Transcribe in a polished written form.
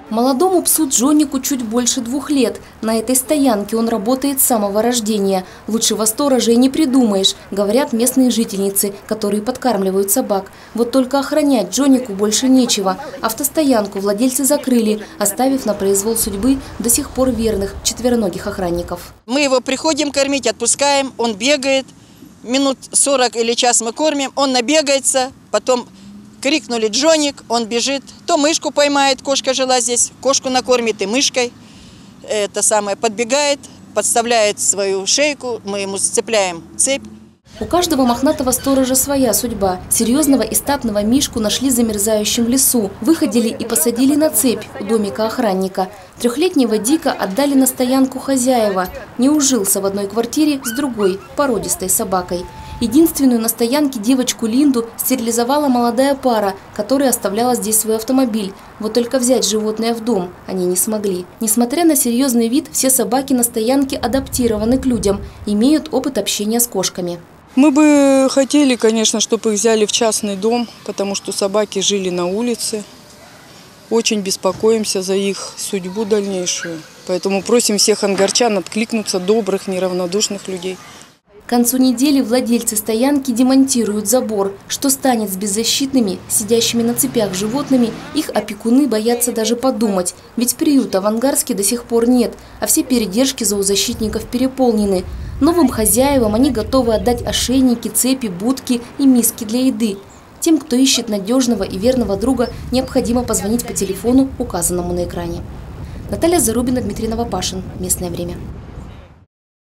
Молодому псу Джоннику чуть больше 2 лет. На этой стоянке он работает с самого рождения. Лучшего сторожа и не придумаешь, говорят местные жительницы, которые подкармливают собак. Вот только охранять Джоннику больше нечего. Автостоянку владельцы закрыли, оставив на произвол судьбы до сих пор верных четвероногих охранников. Мы его приходим кормить, отпускаем, он бегает. Минут 40 или час мы кормим, он набегается, потом... Крикнули «Джонник», он бежит, то мышку поймает, кошка жила здесь, кошку накормит и мышкой. Это самое, подбегает, подставляет свою шейку, мы ему сцепляем цепь. У каждого мохнатого сторожа своя судьба. Серьезного и статного мишку нашли замерзающим в лесу. Выходили и посадили на цепь у домика охранника. 3-летнего Дика отдали на стоянку хозяева. Не ужился в одной квартире с другой, породистой собакой. Единственную на стоянке девочку Линду стерилизовала молодая пара, которая оставляла здесь свой автомобиль. Вот только взять животное в дом они не смогли. Несмотря на серьезный вид, все собаки на стоянке адаптированы к людям, имеют опыт общения с кошками. Мы бы хотели, конечно, чтобы их взяли в частный дом, потому что собаки жили на улице. Очень беспокоимся за их судьбу дальнейшую. Поэтому просим всех ангарчан откликнуться, добрых, неравнодушных людей. К концу недели владельцы стоянки демонтируют забор. Что станет с беззащитными, сидящими на цепях животными, их опекуны боятся даже подумать. Ведь приюта в Ангарске до сих пор нет, а все передержки зоозащитников переполнены. Новым хозяевам они готовы отдать ошейники, цепи, будки и миски для еды. Тем, кто ищет надежного и верного друга, необходимо позвонить по телефону, указанному на экране. Наталья Зарубина, Дмитрий Новопашин. Местное время.